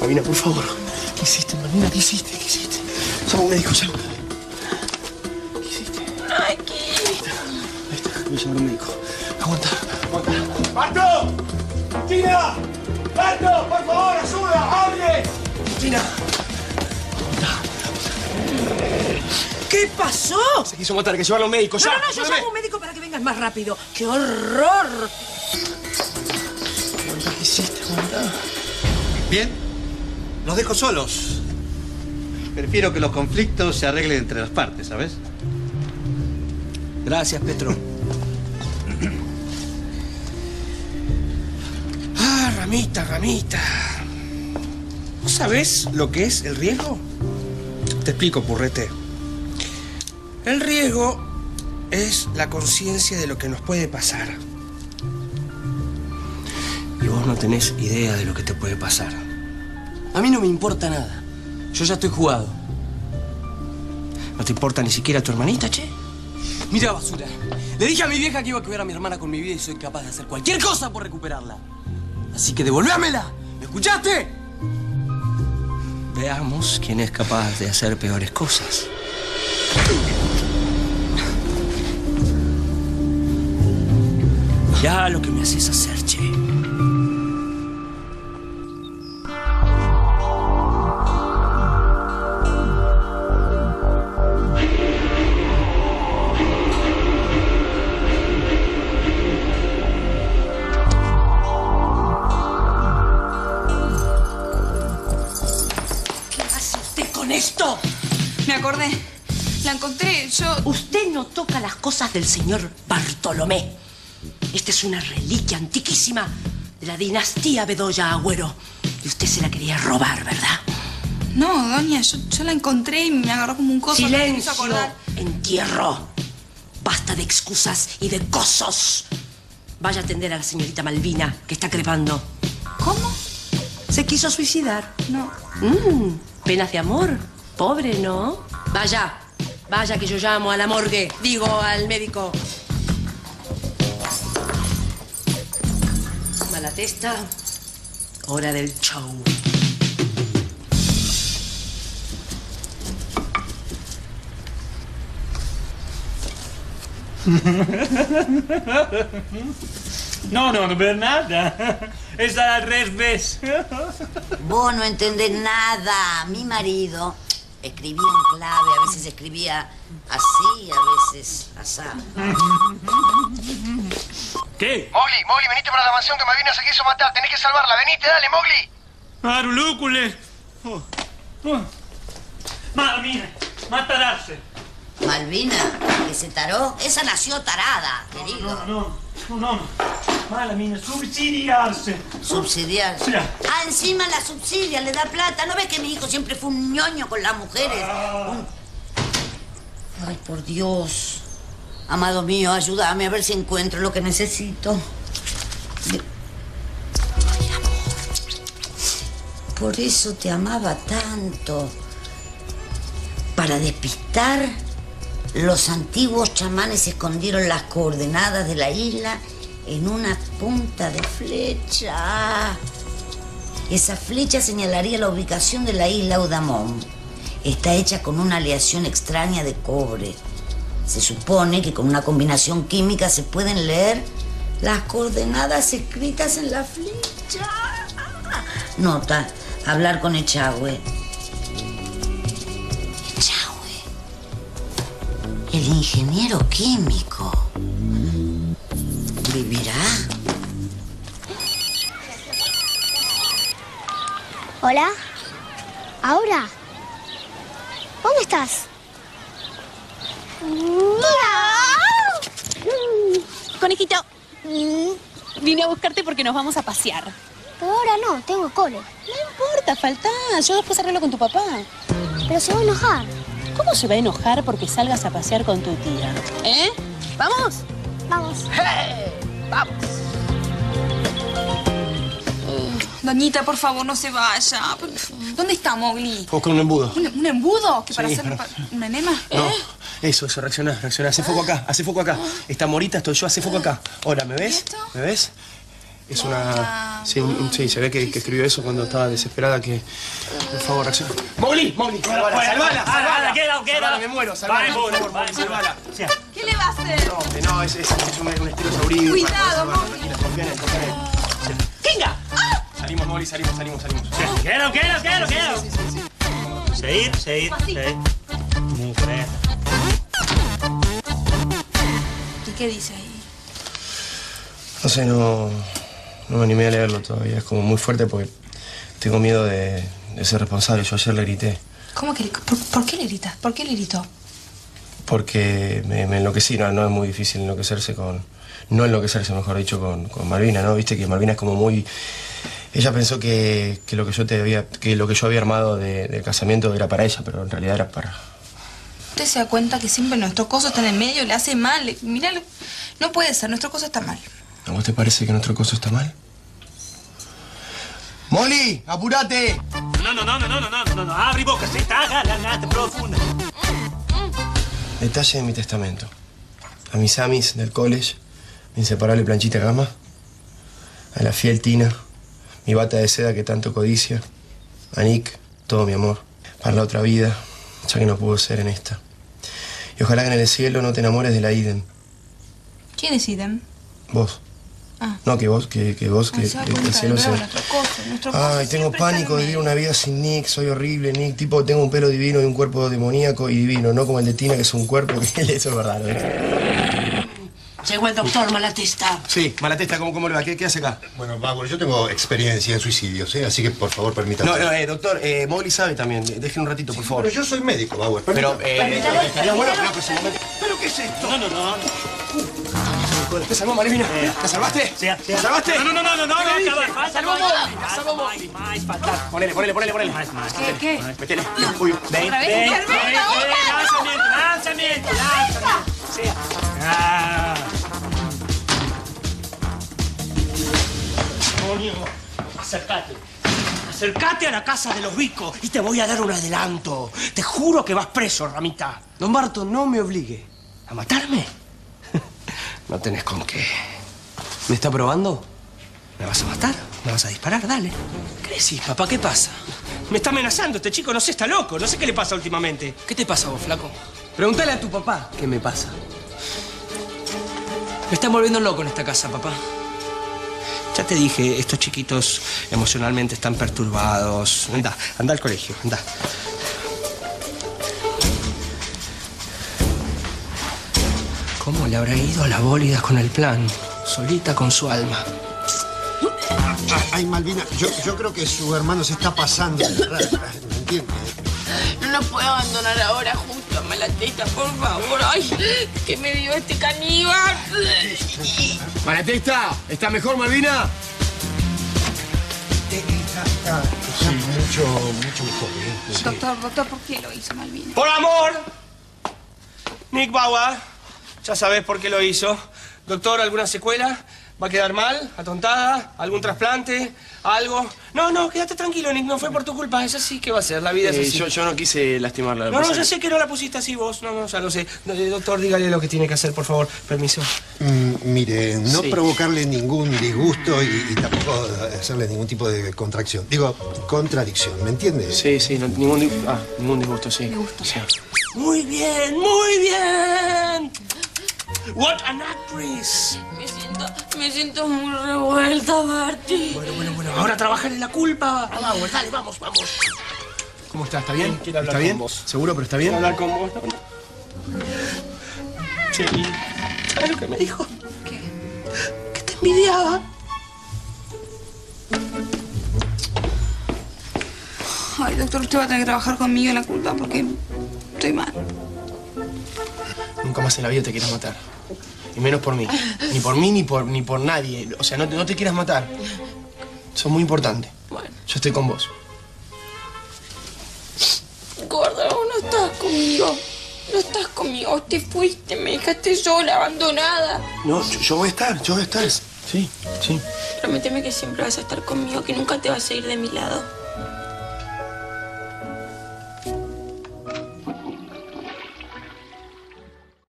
Malvina, por favor. ¿Qué hiciste, Malvina? ¿Qué hiciste? ¿Qué hiciste? Llama a un médico, llama. ¿Qué hiciste? Ay, ¿qué? Ahí está, voy a llamar a un médico. Aguanta, aguanta. ¡Marto! ¡Tina! ¡Marto, por favor, ayuda! ¡Hable! Tina. ¿Qué pasó? Se quiso matar, hay que llevarlo a un médico, ya. No, yo llamo a un médico para que vengas más rápido. ¡Qué horror! Aguanta, ¿qué hiciste? Aguanta. Bien, los dejo solos. Prefiero que los conflictos se arreglen entre las partes, ¿sabes? Gracias, Petro. Ah, Ramita, Ramita. ¿Vos sabés lo que es el riesgo? Te explico, purrete. El riesgo es la conciencia de lo que nos puede pasar. Y vos no tenés idea de lo que te puede pasar. A mí no me importa nada. Yo ya estoy jugado. ¿No te importa ni siquiera tu hermanita, che? Mira, basura. Le dije a mi vieja que iba a cuidar a mi hermana con mi vida y soy capaz de hacer cualquier cosa por recuperarla. Así que devolvéamela. ¿Me escuchaste? Veamos quién es capaz de hacer peores cosas. Ya lo que me haces hacer, che. ¿Qué hace usted con esto? Me acordé. La encontré, yo... Usted no toca las cosas del señor Bartolomé. Esta es una reliquia antiquísima de la dinastía Bedoya Agüero. Y usted se la quería robar, ¿verdad? No, doña, yo la encontré y me agarró como un coso. ¡Silencio! Me hizo acordar. Entierro. Basta de excusas y de cosos. Vaya a atender a la señorita Malvina, que está crepando. ¿Cómo? Se quiso suicidar. No. Penas de amor. Pobre, ¿no? Vaya, vaya que yo llamo a la morgue. Digo, al médico. Mala testa. Hora del show. No ver nada. Es al revés. Vos no entendés nada. Mi marido escribía en clave, a veces escribía así, a veces asá. ¿Qué? Mowgli, venite para la mansión que Malvina se quiso matar. Tenés que salvarla. Venite, dale, Mowgli. Arulúcule. Mala mía, matarse. Malvina, que se taró, esa nació tarada, te digo. No. Mala mía, subsidiarse. Subsidiar. Sí. Ah, encima la subsidia, le da plata. ¿No ves que mi hijo siempre fue un ñoño con las mujeres? Ay, por Dios. Amado mío, ayúdame a ver si encuentro lo que necesito. Ay, amor. Por eso te amaba tanto. Para despistar, los antiguos chamanes escondieron las coordenadas de la isla en una punta de flecha. Esa flecha señalaría la ubicación de la isla Udamón. Está hecha con una aleación extraña de cobre. Se supone que con una combinación química se pueden leer las coordenadas escritas en la flecha. Nota, hablar con Echagüe. El ingeniero químico. ¿Vivirá? Hola. ¿Ahora? ¿Dónde estás? Conejito, vine a buscarte porque nos vamos a pasear. Pero ahora no, tengo cole. No importa, faltás. Yo después arreglo con tu papá. Pero se va a enojar. ¿Cómo se va a enojar porque salgas a pasear con tu tía? ¿Eh? ¿Vamos? Vamos. ¡Hey! ¡Vamos! Doñita, por favor, no se vaya. ¿Dónde está Mowgli? Vos con un embudo. ¿Un embudo? ¿Que para Sí, hacer para- un enema? No, eso, reacciona. Hace foco acá, Está Morita, estoy yo, hace foco acá. Ahora, ¿me ves? esto? ¿Me ves? Es una... Sí, sí, se ve que escribió eso cuando estaba desesperada que... Por favor, acción. ¡Mogli! ¡Salvala! Queda. Me muero, salvala, por favor, salvala. ¿Qué le va a hacer? No, es un estilosaurio. Cuidado, Mogli. Confía en él. ¡Kinga! Salimos, Mogli, salimos. Quiero. Seguir. Muy correcto. ¿Y qué dice ahí? No sé, no me animé a leerlo todavía. Es como muy fuerte porque tengo miedo de ser responsable. Yo ayer le grité. ¿Cómo que ¿Por qué le gritas? ¿Por qué le gritó? Porque me enloquecí. No es muy difícil enloquecerse con... No enloquecerse, mejor dicho, con Malvina, ¿no? Viste que Malvina es como muy... Ella pensó que lo que yo había armado del casamiento era para ella, pero en realidad era para... Usted se da cuenta que siempre nuestro coso está en el medio, le hace mal. Mirá, no puede ser, nuestro coso está mal. ¿A vos te parece que nuestro coso está mal? ¡Molly! ¡Apúrate! No, abri boca, se está agarrando profunda. Detalle de mi testamento. A mis amis del college, mi inseparable Planchita Gama, a la fiel Tina, mi bata de seda que tanto codicia, a Nick, todo mi amor, para la otra vida, ya que no pudo ser en esta. Y ojalá que en el cielo no te enamores de la Iden. ¿Quién es Iden? Vos. Ah. No, que vos, que el cielo se... Nuestro coso Ay, tengo pánico de vivir una vida sin Nick, soy horrible, Nick. Tipo, tengo un pelo divino y un cuerpo demoníaco y divino, no como el de Tina, que es un cuerpo que eso es verdad, ¿no? Llegó el doctor Malatesta. Sí, Malatesta, ¿cómo le va? ¿Qué hace acá? Bueno, Bauer, yo tengo experiencia en suicidios, ¿eh? Así que, por favor, permítame. No, doctor, Mogli sabe también. Déjeme un ratito, por favor. Pero yo soy médico, Bauer. Pero, estaría bueno que se momente. ¿Pero qué es esto? No. ¿Te salvó, Malvina? ¿Te salvaste? Sí. ¿Te salvaste? No, acabar. Salvó Mogli. Más, faltar. Ponele. Más. ¿Qué? Metele. Uy. Ven. Lanzamiento. Sí. Coño, acércate a la casa de los Vicos y te voy a dar un adelanto. Te juro que vas preso, Ramita. Don Barto, no me obligue. ¿A matarme? No tenés con qué. ¿Me está probando? ¿Me vas a matar? ¿Me vas a disparar? Dale. ¿Qué decís, papá? ¿Qué pasa? Me está amenazando este chico, no sé, está loco. No sé qué le pasa últimamente. ¿Qué te pasa vos, flaco? Pregúntale a tu papá qué me pasa. Me están volviendo loco en esta casa, papá. Ya te dije, estos chiquitos emocionalmente están perturbados. Anda al colegio, anda. ¿Cómo le habrá ido a la bólida con el plan? Solita con su alma. Ay, Malvina, yo creo que su hermano se está pasando. ¿Me entiendes? No nos puedo abandonar ahora justo a Malatesta, por favor. Ay, que me dio este caníbal. Malatesta, ¿está mejor, Malvina? Está mucho mejor, ¿eh? Sí. Doctor, ¿por qué lo hizo Malvina? ¡Por amor! Nick Bauer, ya sabes por qué lo hizo. Doctor, ¿alguna secuela? ¿Va a quedar mal? ¿Atontada? ¿Algún trasplante? ¿Algo? No, quédate tranquilo, Nick. No fue por tu culpa. Es así que va a ser. La vida es así. Yo no quise lastimarla. No, ya sé que no la pusiste así vos. No, ya lo sé. Doctor, dígale lo que tiene que hacer, por favor. Permiso. Mire, no provocarle ningún disgusto y tampoco hacerle ningún tipo de contracción. Digo, contradicción, ¿me entiende? Sí, ningún disgusto, sí. Disgusto. Sí. Muy bien. What an actress. Me siento muy revuelta, Marty. Bueno. Ahora trabajar en la culpa. Bauer, dale, vamos. ¿Cómo está? ¿Está bien? Quiero hablar ¿Está bien? con vos. ¿Seguro, pero está bien? Quiero hablar con vos. Sí. ¿Sabes lo que me dijo? ¿Qué? Que te envidiaba. Ay, doctor, usted va a tener que trabajar conmigo en la culpa porque estoy mal. Nunca más en la vida te quieras matar. Y menos por mí. Ni por mí, ni por nadie. O sea, no te quieras matar. Eso es muy importante. Bueno. Yo estoy con vos. Gorda, vos no estás conmigo. No estás conmigo. Te fuiste, me dejaste sola, abandonada. No, yo voy a estar. Sí. Prométeme que siempre vas a estar conmigo, que nunca te vas a ir de mi lado.